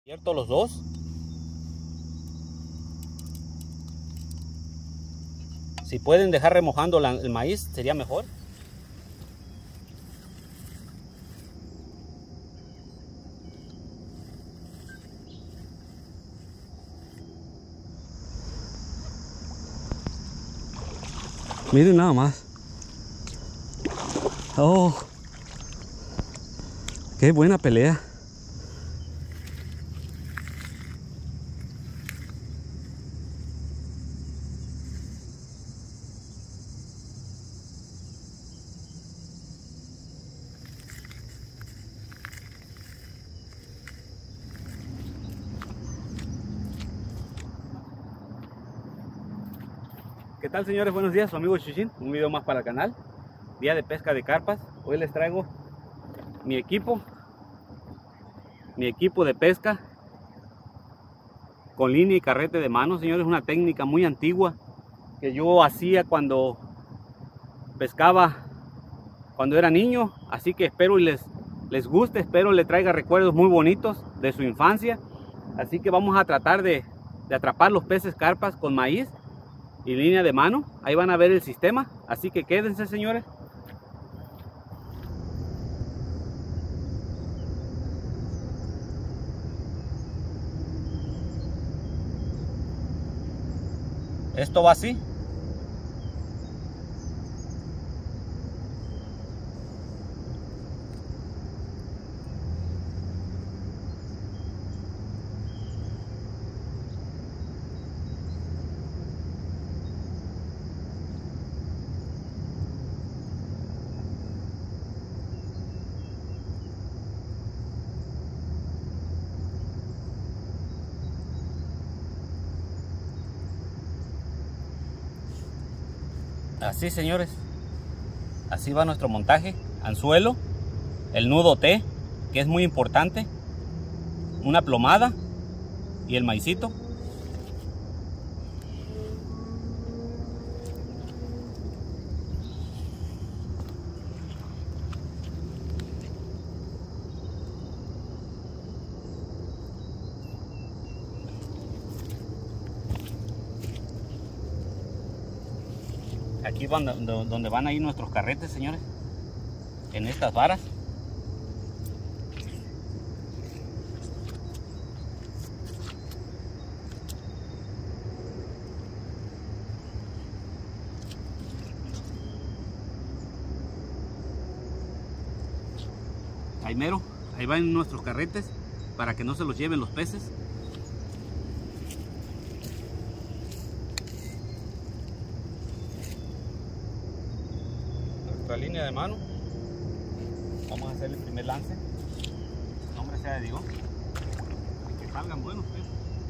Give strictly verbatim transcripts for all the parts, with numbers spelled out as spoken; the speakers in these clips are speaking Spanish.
Abierto los dos. Si pueden dejar remojando la, el maíz, sería mejor. Miren nada más. Oh, qué buena pelea. ¿Qué tal, señores? Buenos días, su amigo Chuchín, un video más para el canal. Día de pesca de carpas. Hoy les traigo mi equipo mi equipo de pesca con línea y carrete de mano, señores. Una técnica muy antigua que yo hacía cuando pescaba cuando era niño, así que espero y les, les guste, espero les traiga recuerdos muy bonitos de su infancia. Así que vamos a tratar de, de atrapar los peces carpas con maíz y línea de mano. Ahí van a ver el sistema, así que quédense, señores. Esto va así. Así, señores, así va nuestro montaje. Anzuelo, el nudo T, que es muy importante, una plomada y el maicito. Aquí van donde van a ir nuestros carretes, señores, en estas varas. Ahí mero, ahí van nuestros carretes para que no se los lleven los peces. Línea de mano. Vamos a hacer el primer lance. El nombre sea de Dios. Y que salgan buenos peces.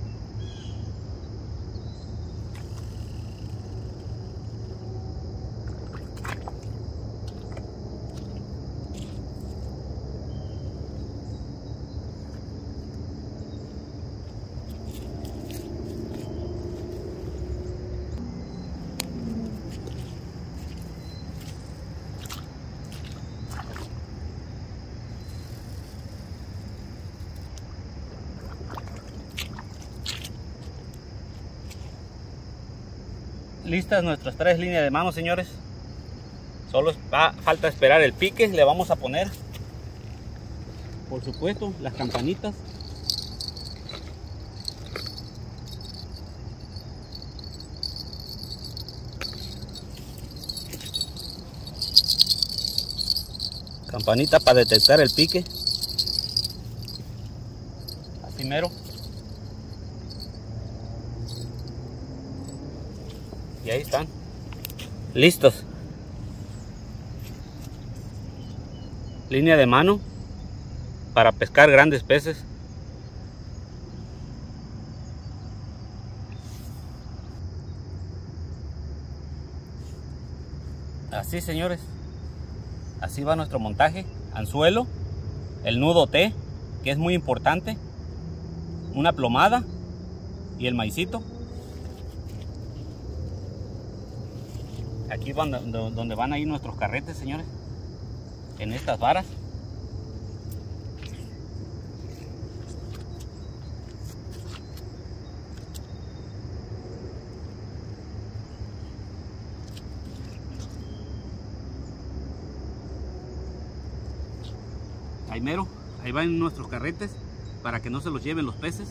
Listas nuestras tres líneas de mano, señores. Solo va, falta esperar el pique. Le vamos a poner, por supuesto, las campanitas. Campanita para detectar el pique. Así mero. Y ahí están, listos. Línea de mano para pescar grandes peces. Así, señores, así va nuestro montaje. Anzuelo, el nudo T, que es muy importante, una plomada y el maicito. Aquí van donde van a ir nuestros carretes, señores, en estas varas. Ahí mero, ahí van nuestros carretes para que no se los lleven los peces.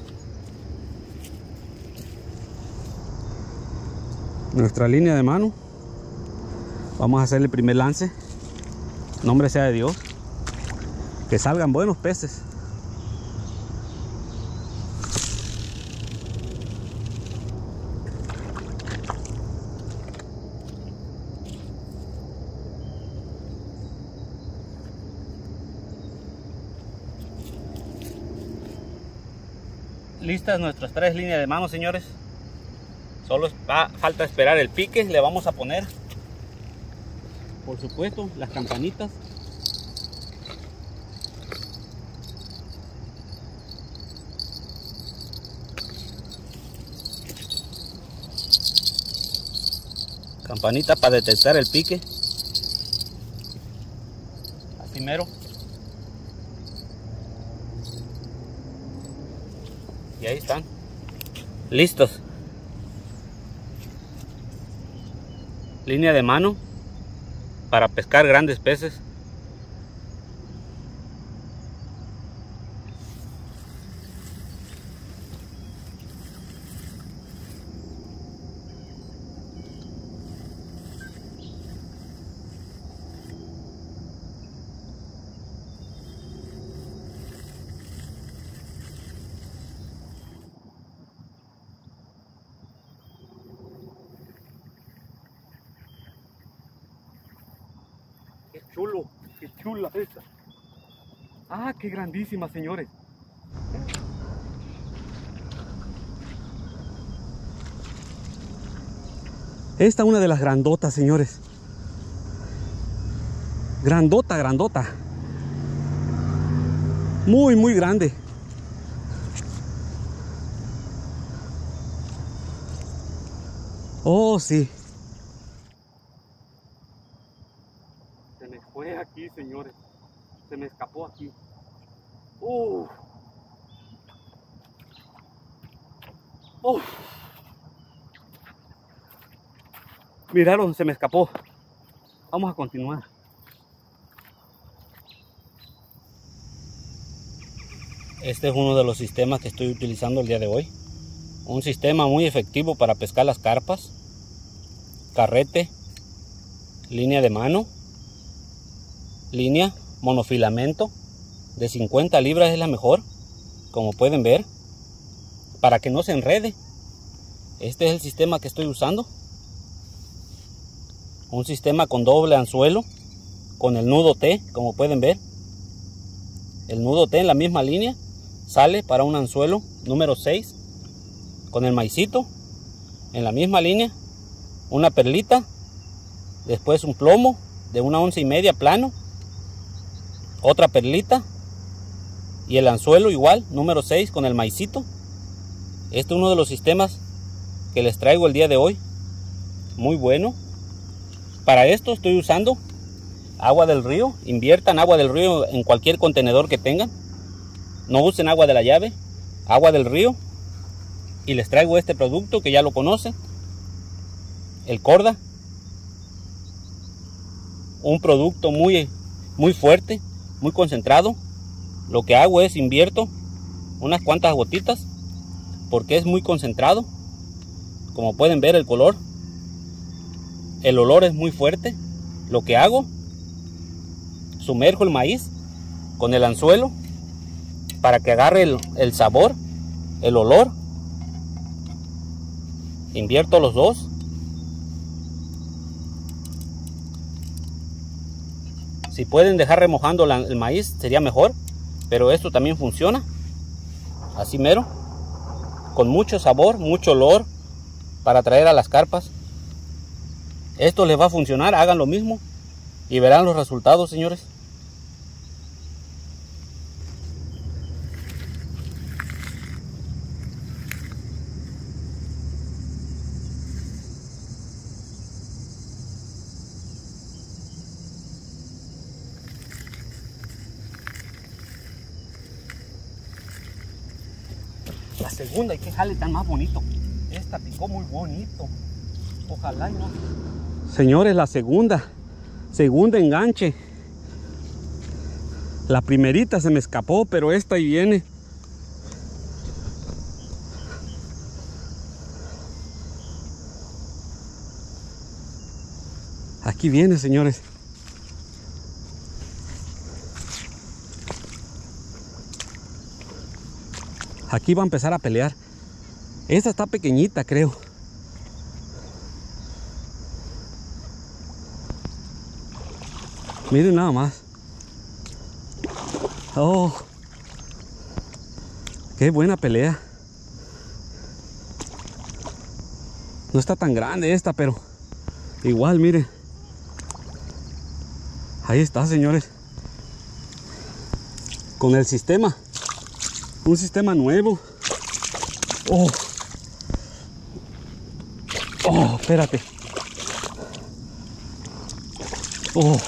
Nuestra línea de mano. Vamos a hacer el primer lance. Nombre sea de Dios. Que salgan buenos peces. Listas nuestras tres líneas de mano, señores. Solo va, falta esperar el pique. Le vamos a poner, por supuesto, las campanitas. Campanita para detectar el pique. Así mero. Y ahí están. Listos. Línea de mano para pescar grandes peces. Qué chulo, qué chula esta. Ah, qué grandísima, señores. Esta es una de las grandotas, señores. Grandota, grandota. Muy, muy grande. Oh, sí. Se me fue aquí, señores. Se me escapó aquí. Uh. Uh. Miraron, se me escapó. Vamos a continuar. Este es uno de los sistemas que estoy utilizando el día de hoy. Un sistema muy efectivo para pescar las carpas. Carrete, línea de mano, línea monofilamento de cincuenta libras es la mejor, como pueden ver, para que no se enrede. Este es el sistema que estoy usando. Un sistema con doble anzuelo, con el nudo T, como pueden ver. El nudo T en la misma línea sale para un anzuelo número seis, con el maicito en la misma línea, una perlita, después un plomo de una once y media plano, otra perlita y el anzuelo igual, número seis, con el maicito. Este es uno de los sistemas que les traigo el día de hoy, muy bueno. Para esto estoy usando agua del río. Inviertan agua del río en cualquier contenedor que tengan. No usen agua de la llave, agua del río. Y les traigo este producto que ya lo conocen, el Corda. Un producto muy, muy fuerte, muy concentrado. Lo que hago es invierto unas cuantas gotitas porque es muy concentrado. Como pueden ver, el color, el olor es muy fuerte. Lo que hago, sumerjo el maíz con el anzuelo para que agarre el, el sabor, el olor. Invierto los dos. Si pueden dejar remojando la, el maíz sería mejor, pero esto también funciona. Así mero, con mucho sabor, mucho olor para traer a las carpas. Esto les va a funcionar, hagan lo mismo y verán los resultados, señores. La segunda, y que jale tan más bonito. Esta picó muy bonito. Ojalá y no. Señores, la segunda. Segunda enganche. La primerita se me escapó, pero esta ahí viene. Aquí viene, señores. Aquí va a empezar a pelear. Esta está pequeñita, creo. Miren nada más. Oh, qué buena pelea. No está tan grande esta, pero igual, miren. Ahí está, señores. Con el sistema. Un sistema nuevo. Oh. Oh, espérate. Oh.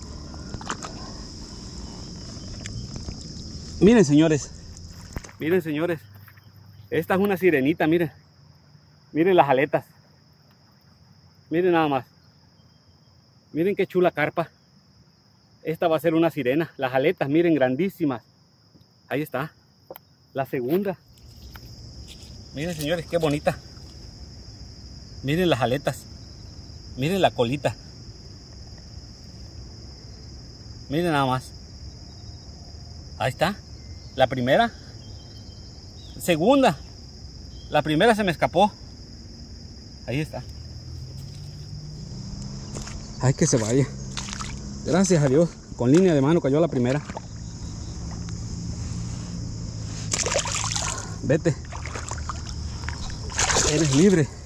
Miren, señores. Miren, señores. Esta es una sirenita, miren. Miren las aletas. Miren nada más. Miren qué chula carpa. Esta va a ser una sirena. Las aletas, miren, grandísimas. Ahí está. La segunda. Miren, señores, qué bonita. Miren las aletas. Miren la colita. Miren nada más. Ahí está. La primera. Segunda. La primera se me escapó. Ahí está. Ay, que se vaya. Gracias a Dios. Con línea de mano cayó la primera. Vete. Eres libre.